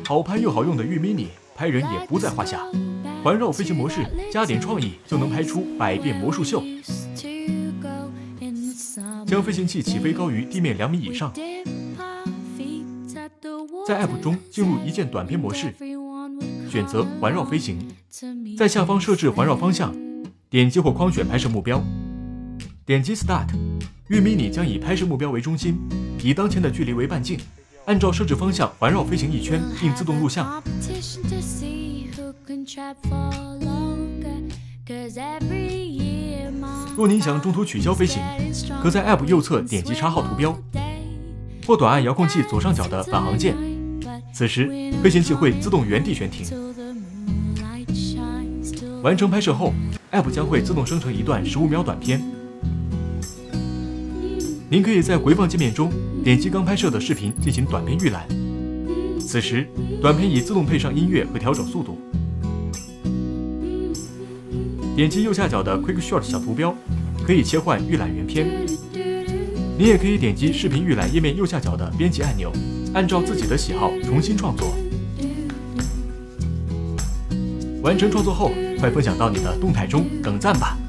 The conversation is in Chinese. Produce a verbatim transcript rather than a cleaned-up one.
好拍又好用的玉 mini， 拍人也不在话下。环绕飞行模式，加点创意就能拍出百变魔术秀。将飞行器起飞高于地面两米以上。在 App 中进入一键短片模式，选择环绕飞行，在下方设置环绕方向，点击或框选拍摄目标，点击 Start， 玉 mini 将以拍摄目标为中心，以当前的距离为半径，按照设置方向环绕飞行一圈，并自动录像。若您想中途取消飞行，可在 App 右侧点击插号图标，或短按遥控器左上角的返航键，此时飞行器会自动原地悬停。完成拍摄后 ，App 将会自动生成一段十五秒短片。您可以在回放界面中点击刚拍摄的视频进行短片预览，此时短片已自动配上音乐和调整速度。点击右下角的 Quick Short 小图标，可以切换预览原片。你也可以点击视频预览页面右下角的编辑按钮，按照自己的喜好重新创作。完成创作后，快分享到你的动态中，等赞吧！